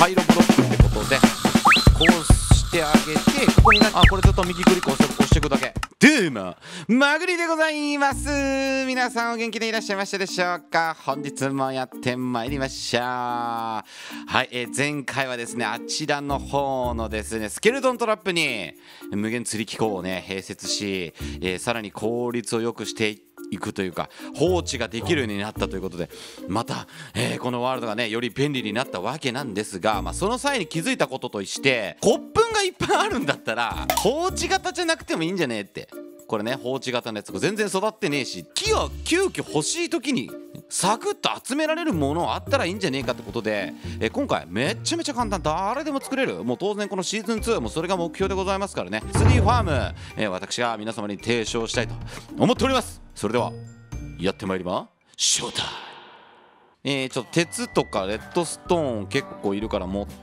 回路ブロックってことでこうしてあげて、ここにこれちょっと右クリック押していくだけ。どうもまぐりでございます。皆さんお元気でいらっしゃいましたでしょうか。本日もやってまいりました。はい、前回はですね、あちらの方のですねスケルトントラップに無限釣り機構をね併設し、さらに効率を良くしていくというか放置ができるようになったということで、また、このワールドがねより便利になったわけなんですが、その際に気づいたこととして骨粉がいっぱいあるんだったら放置型じゃなくてもいいんじゃねえって。これね放置型のやつ全然育ってねえし、木を急遽欲しい時にサクッと集められるものあったらいいんじゃねえかってことで、今回めちゃめちゃ簡単、誰でも作れる。もう当然このシーズン2もそれが目標でございますからね、ツリーファーム、私が皆様に提唱したいと思っております。それではやってまいりましょう。ちょっと鉄とかレッドストーン結構いるから持って、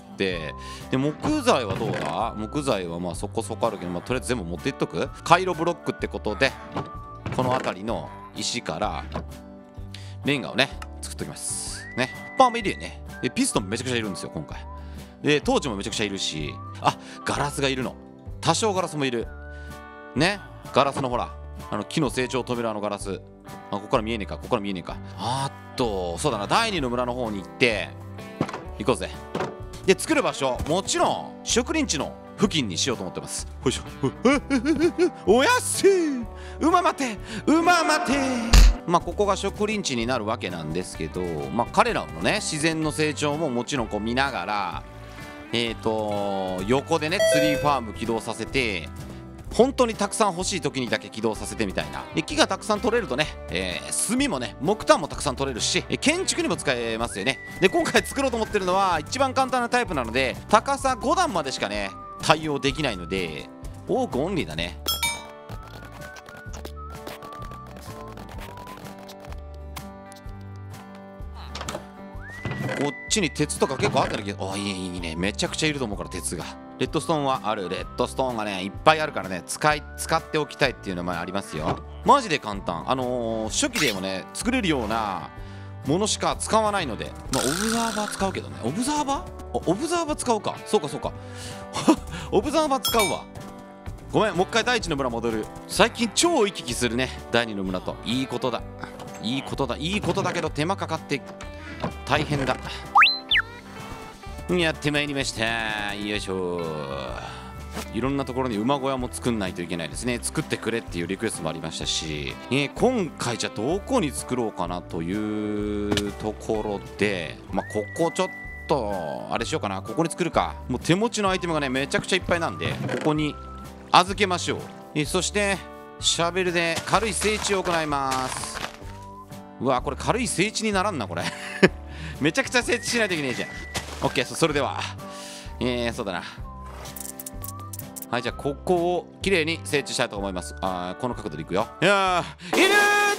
で木材はどうだ。木材はそこそこあるけど、とりあえず全部持っていっとく。回路ブロックってことでこの辺りの石からレンガをね作っておきますね。いるよね。でピストンめちゃくちゃいるんですよ今回。でトーチもめちゃくちゃいるし、ガラスがいるの。多少ガラスもいるね。ガラスのほら木の成長を止めるガラス、ここから見えねえか、ここから見えねえか。そうだな、第2の村の方に行こうぜ。で作る場所もちろん植林地の付近にしようと思ってます。ほいしょおやす馬待て馬待て。ここが植林地になるわけなんですけど、彼らのね自然の成長ももちろん見ながら、横でねツリーファーム起動させて、本当にたくさん欲しい時にだけ起動させてみたいな。で木がたくさん取れるとね、炭もね木炭もたくさん取れるし、建築にも使えますよね。で今回作ろうと思ってるのは一番簡単なタイプなので、高さ5段までしかね対応できないのでオークオンリーだね。こっちに鉄とか結構あったんだけど、いいね、めちゃくちゃいると思うから鉄が。レッドストーンはある。レッドストーンがねいっぱいあるからね使っておきたいっていうのもありますよ。マジで簡単。初期でもね作れるようなものしか使わないので、オブザーバー使うけどね。オブザーバー使うか。そうかオブザーバー使うわ。ごめん、もう一回第1の村戻る。最近超行き来するね第2の村と。いいことだけど手間かかって大変だ。やってまいりました。よいしょ。いろんなところに馬小屋も作んないといけないですね。作ってくれっていうリクエストもありましたし、今回じゃあどこに作ろうかなというところで、ここちょっとあれしようかな。ここに作るか。もう手持ちのアイテムがねめちゃくちゃいっぱいなんで、ここに預けましょう。そしてシャベルで軽い整地を行います。うわこれ軽い整地にならんなこれめちゃくちゃ整地しないといけないじゃん。OK、それではそうだな。はい、じゃあここをきれいに整地したいと思います。この角度でいくよ。いやーいる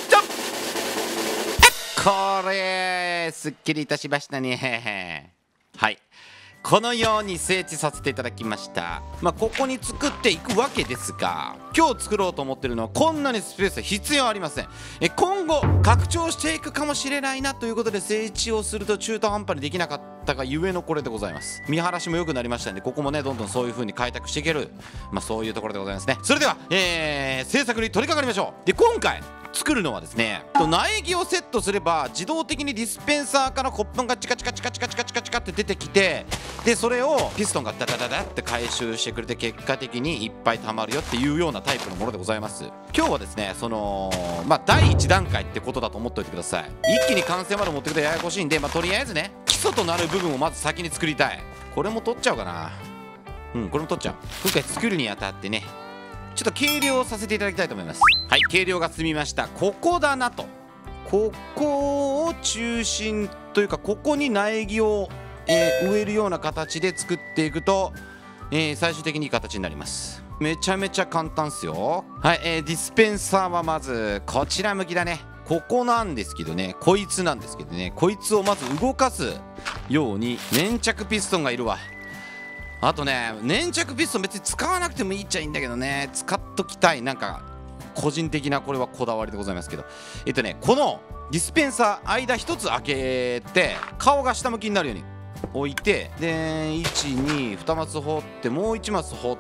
ーとこれすっきりいたしましたね。はい、このように整地させていただきました。ここに作っていくわけですが、今日作ろうと思ってるのはこんなにスペース必要ありません。今後拡張していくかもしれないなということで整地をすると中途半端にできなかったがゆえのこれでございます。見晴らしも良くなりましたんで、ここもねどんどんそういう風に開拓していける、そういうところでございますね。それでは、制作に取り掛かりましょう。で今回作るのはですね、苗木をセットすれば自動的にディスペンサーからコップンがチカチカって出てきて、でそれをピストンがダダダダって回収してくれて、結果的にいっぱい溜まるよっていうようなタイプのものでございます。今日はですね第1段階ってことだと思っておいてください。一気に完成まで持ってくとややこしいんで、とりあえずね基礎となる部分をまず先に作りたい。これも取っちゃおうかな。これも取っちゃう。今回作るにあたってねちょっと計量させていただきたいと思います。はい、計量が済みました。ここだなと。ここを中心というか、ここに苗木を、植えるような形で作っていくと、最終的にいい形になります。めちゃめちゃ簡単っすよ。はい、ディスペンサーはまずこちら向きだね。ここなんですけどね、こいつなんですけどね、こいつをまず動かすように粘着ピストンがいるわ。あとね、粘着ピストン別に使わなくてもいいっちゃいいんだけどね、使っときたい。なんか個人的なこれはこだわりでございますけど、このディスペンサー間一つ開けて顔が下向きになるように置いて、で2マス掘ってもう1マス掘って、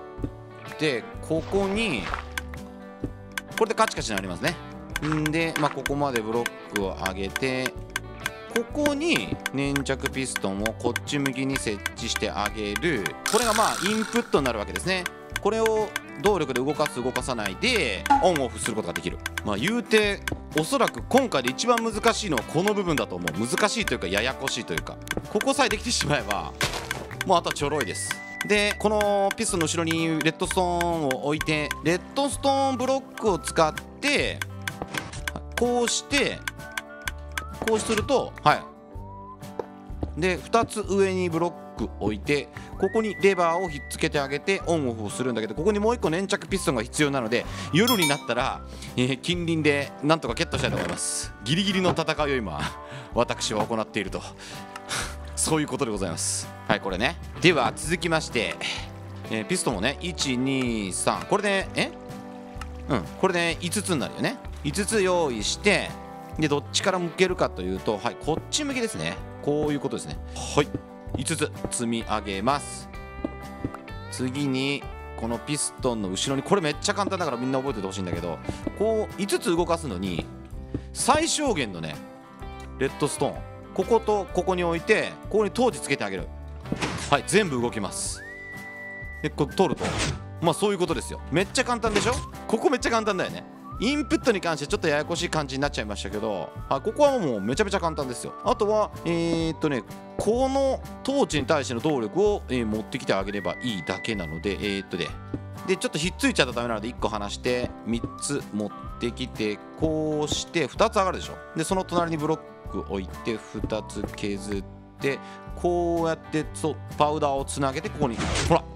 ここにこれでカチカチになりますね。んで、ここまでブロックを上げて、ここに粘着ピストンをこっち向きに設置してあげる。これがインプットになるわけですね。これを動力で動かす動かさないでオンオフすることができる。言うておそらく今回で一番難しいのはこの部分だと思う。難しいというかややこしいというか、ここさえできてしまえばもうあとはちょろいです。でこのピストンの後ろにレッドストーンを置いて、レッドストーンブロックを使ってこうしてこうすると、で2つ上にブロック置いて、ここにレバーをひっつけてあげてオンオフをするんだけど、ここにもう1個粘着ピストンが必要なので、夜になったら、近隣でなんとかゲットしたいと思います。ギリギリの戦いを今私は行っているとそういうことでございます。これね。では続きまして、ピストンをね123、これでこれで5つになるよね。5つ用意して、でどっちから向けるかというと、こっち向きですね。こういうことですね。5つ積み上げます。次にこのピストンの後ろに、これめっちゃ簡単だからみんな覚えておいてほしいんだけど、こう5つ動かすのに最小限のねレッドストーン、こことここに置いて、ここにトーチつけてあげる。全部動きます。でこれ取ると、そういうことですよ。めっちゃ簡単でしょ。ここめっちゃ簡単だよね。インプットに関してちょっとややこしい感じになっちゃいましたけど、ここはもうめちゃめちゃ簡単ですよ。あとはこのトーチに対しての動力を、持ってきてあげればいいだけなので、でちょっとひっついちゃったらダメなので1個離して3つ持ってきて、こうして2つ上がるでしょ。でその隣にブロック置いて2つ削って、こうやってパウダーをつなげて、ここにほら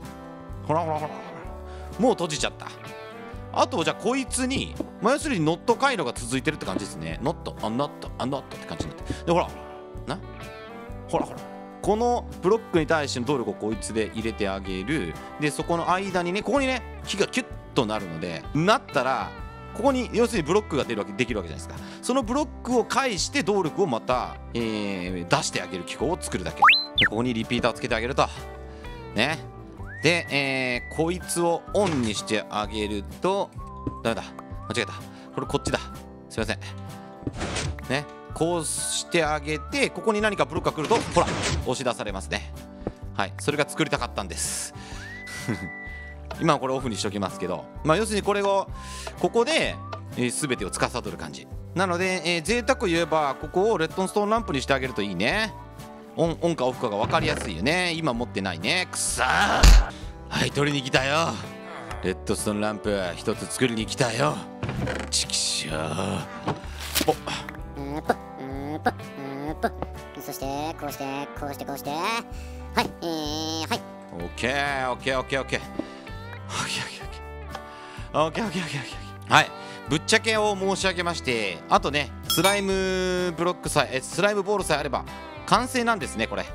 もう閉じちゃった。あとじゃあこいつに、要するにノット回路が続いてるって感じですね。ノットって感じになって、でほらこのブロックに対しての動力をこいつで入れてあげる。でそこの間にね、ここにね火がキュッとなるので、なったらここに要するにブロックができるわけじゃないですか。そのブロックを返して動力をまた、出してあげる機構を作るだけで、ここにリピーターをつけてあげるとね。で、こいつをオンにしてあげると、ダメだ、間違えた、これこっちだ、すいませんね。こうしてあげて、ここに何かブロックが来るとほら押し出されますね。それが作りたかったんです今はこれオフにしておきますけど、要するにこれをここで、全てを司る感じなので、贅沢を言えばここをレッドストーンランプにしてあげるといいね。オンかオフかが分かりやすいよね。今持ってないね。くそー、取りに来たよ。レッドストーンランプ1つ作りに来たよ。ちきしょー。 そしてこうしてこうしてこうして、オッケーオッケーオッケーオッケーオッケーオッケーオッケーオッケーオッケー。ぶっちゃけを申し上げまして、あとねスライムブロックさえスライムボールさえあれば完成なんですね、これ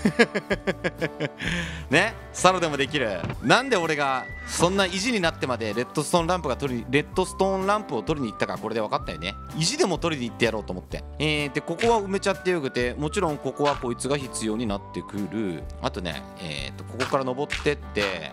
ね、サロでもできる。なんで俺がそんな意地になってまでレッドストーンランプを取りに行ったか、これで分かったよね。意地でも取りに行ってやろうと思って、でここは埋めちゃってよくて、もちろんここはこいつが必要になってくる。あとねここから登ってって、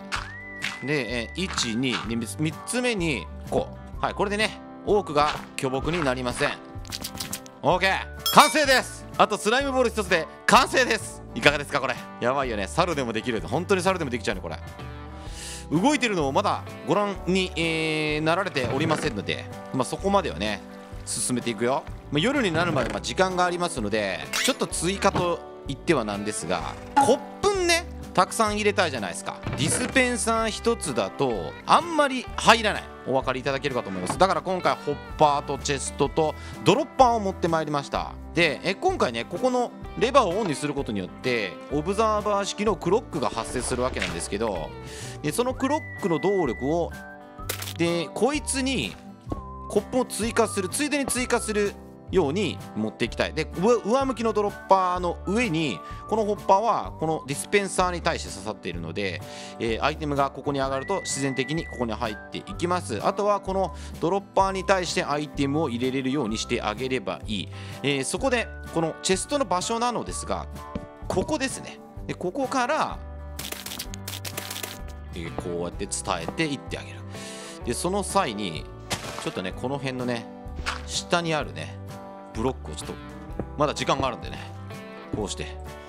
で1、2、3つ目にこう、これでね多くが巨木になりません。 OK、 完成です。あとスライムボール1つで完成です。いかがですか、これやばいよね。猿でもできる。本当に猿でもできちゃうね。これ動いてるのをまだご覧に、なられておりませんので、そこまではね進めていくよ。夜になるまで時間がありますので、ちょっと追加と言ってはなんですが、コップンねたくさん入れたいじゃないですか。ディスペンサー1つだとあんまり入らない、お分かりいただけるかと思います。だから今回ホッパーとチェストとドロッパーを持ってまいりました。で今回ねここのレバーをオンにすることによってオブザーバー式のクロックが発生するわけなんですけど、でそのクロックの動力をでこいつにコップをついでに追加するように持っていきたい。で上向きのドロッパーの上にこのホッパーはこのディスペンサーに対して刺さっているので、アイテムがここに上がると自然的にここに入っていきます。あとはこのドロッパーに対してアイテムを入れれるようにしてあげればいい。そこでこのチェストの場所なのですが、ここですね。 でここから、こうやって伝えていってあげる。でその際にちょっとねこの辺のね下にあるねブロックをちょっとまだ時間があるんでねこうして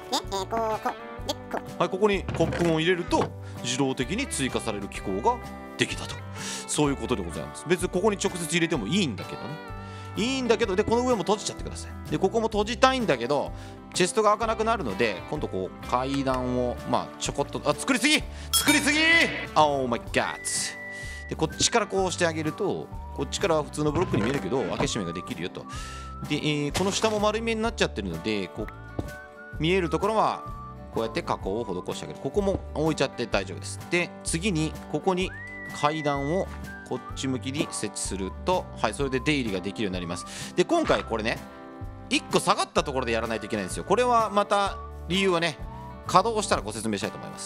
はい、ここにコップを入れると自動的に追加される機構ができたと、そういうことでございます。別にここに直接入れてもいいんだけどね、いいんだけど、でこの上も閉じちゃってください。でここも閉じたいんだけどチェストが開かなくなるので、今度こう階段をちょこっと作りすぎオーマイガッツでこっちからこうしてあげると、こっちからは普通のブロックに見えるけど開け閉めができるよと。で、この下も丸い目になっちゃってるので、こう見えるところはこうやって加工を施してあげる。ここも置いちゃって大丈夫です。で次にここに階段をこっち向きに設置すると、はい、それで出入りができるようになります。で今回これね1個下がったところでやらないといけないんですよ。これはまた理由はね稼働したらご説明したいと思います。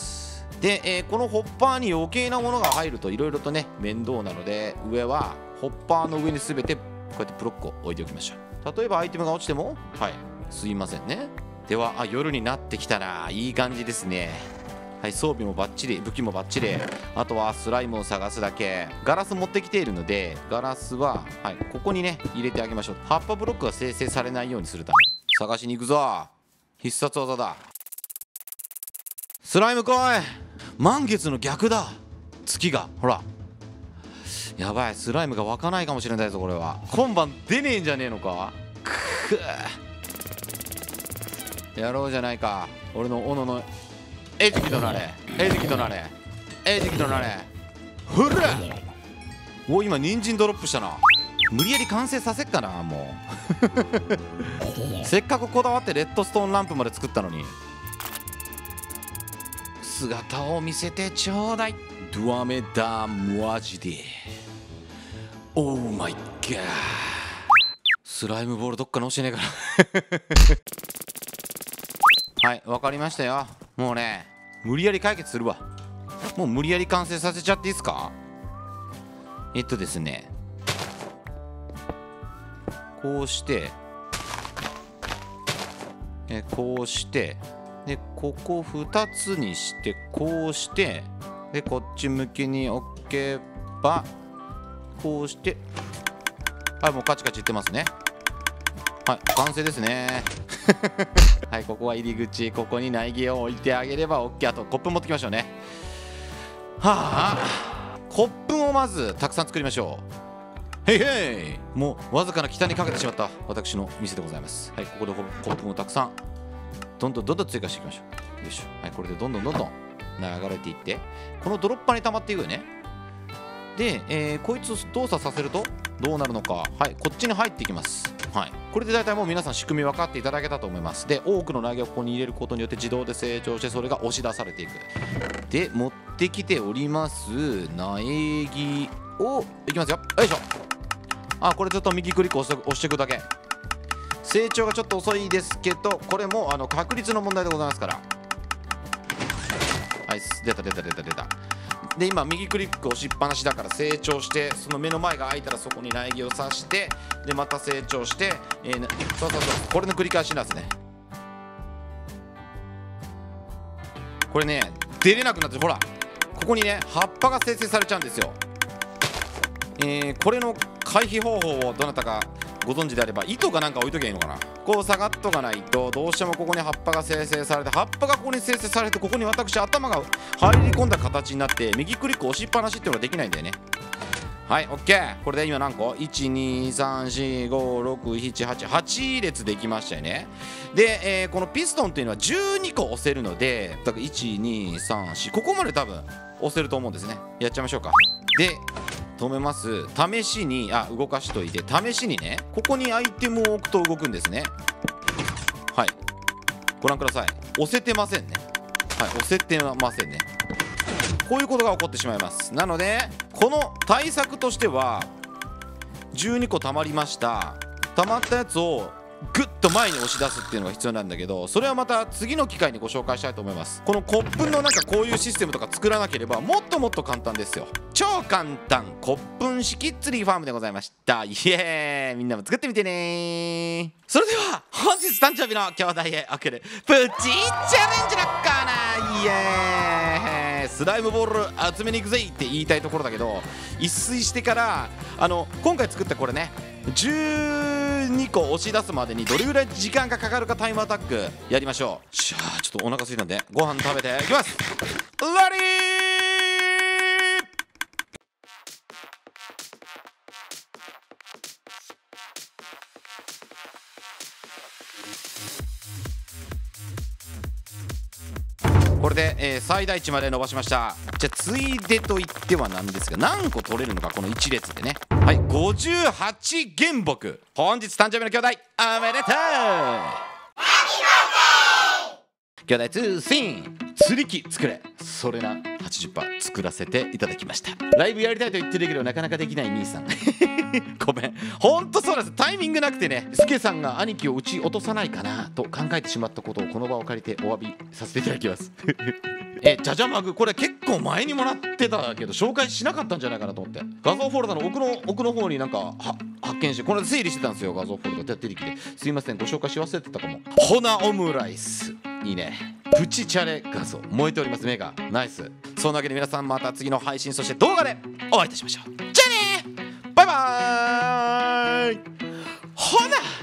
で、このホッパーに余計なものが入るといろいろとね面倒なので、上はホッパーの上に全てこうやってブロックを置いておきましょう。例えばアイテムが落ちてもはいすいませんね。では夜になってきたらいい感じですね。はい、装備もバッチリ、武器もバッチリ、あとはスライムを探すだけ。ガラス持ってきているのでガラスは、はい、ここにね入れてあげましょう。葉っぱブロックが生成されないようにするため探しに行くぞ。必殺技だ。スライム来い。満月の逆だ。月がほらやばい、スライムが湧かないかもしれないぞ。これは今晩出ねえんじゃねえのか。くっやろうじゃないか。俺の斧の餌食となれ、餌食となれ、餌食となれ。ほらお、今人参ドロップしたな。無理やり完成させっかな。もうせっかくこだわってレッドストーンランプまで作ったのに。姿を見せてちょうだい。ドアメダマジでオーマイガー。スライムボールどっかに落ちてねえからはい、わかりましたよ。もうね無理やり解決するわ。もう無理やり完成させちゃっていいですか。ですねこうしてこうしてでここ2つにしてこうしてでこっち向きに置けばこうしてはい、もうカチカチいってますね。はい、完成ですねはい、ここは入り口、ここに苗木を置いてあげれば OK。 あとコップ持ってきましょうね。はあ、コップをまずたくさん作りましょう。へいへい、もうわずかな北にかけてしまった私の店でございます。はい、ここでコップもたくさんどんどん追加していきましょう。よいしょ。はい、これでどんどん流れていってこのドロッパーに溜まっていくよね。で、こいつを動作させるとどうなるのか。はい、こっちに入っていきます。はい、これで大体もう皆さん仕組み分かっていただけたと思います。で多くの苗木をここに入れることによって自動で成長してそれが押し出されていく。で持ってきております苗木をいきますよ。よいしょ。あ、これちょっと右クリック押していくだけ。成長がちょっと遅いですけどこれも確率の問題でございますから。はい、出た。で今右クリック押しっぱなしだから成長して、その目の前が開いたらそこに苗木を刺してでまた成長して、そうこれの繰り返しなんですね。これね出れなくなって、ほらここにね葉っぱが生成されちゃうんですよ。これの回避方法をどなたかご存知であれば糸かなんか置いときゃいいのかな。こう下がっとかないとどうしてもここに葉っぱが生成されて、葉っぱがここに生成されてここに私頭が入り込んだ形になって右クリック押しっぱなしっていうのができないんだよね。はい OK。 これで今何個 ?123456788 列できましたよね。で、このピストンっていうのは12個押せるので、だから1234ここまで多分押せると思うんですね。やっちゃいましょうか。で止めます。試しに動かしといて、試しにねここにアイテムを置くと動くんですね。はい、ご覧ください。押せてませんね。はい、押せてませんね。こういうことが起こってしまいます。なのでこの対策としては12個溜まりました。溜まったやつをグッと前に押し出すっていうのが必要なんだけど、それはまた次の機会にご紹介したいと思います。このコップのなんかこういうシステムとか作らなければもっともっと簡単ですよ。超簡単コップン式ツリーファームでございました。イエーイ、みんなも作ってみてね。それでは本日誕生日の兄弟へ送るプチチャレンジのコーナー。イエーイ、スライムボール集めに行くぜって言いたいところだけど、一睡してから今回作ったこれね、12個押し出すまでにどれぐらい時間がかかるかタイムアタックやりましょう。ちょっとお腹空いたんでご飯食べていきます。ラリー。これで、最大値まで伸ばしました。じゃあついでと言ってはなんですが、何個取れるのかこの1列でね。はい、58原木。本日誕生日の兄弟おめでとう。兄弟通信釣り機作れ、それな 80% 作らせていただきました。ライブやりたいと言ってるけどなかなかできない兄さんごめん、ほんとそうなんです。タイミングなくてね、スケさんが兄貴を撃ち落とさないかなと考えてしまったことをこの場を借りてお詫びさせていただきますじゃじゃマグ、これ結構前にもらってたけど紹介しなかったんじゃないかなと思って、画像フォルダの奥の方になんか発見して、この間整理してたんですよ。画像フォルダ出てきて、すいませんご紹介し忘れてたかも。ホナオムライスいいね。プチチャレ画像燃えております。目がナイス。そんなわけで皆さんまた次の配信そして動画でお会いいたしましょう。じゃあねー、バイバーイ。ほな